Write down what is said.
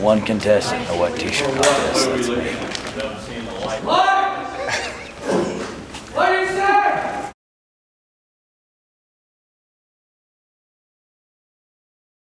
one contestant in the wet t-shirt contest. That's me. Ladies and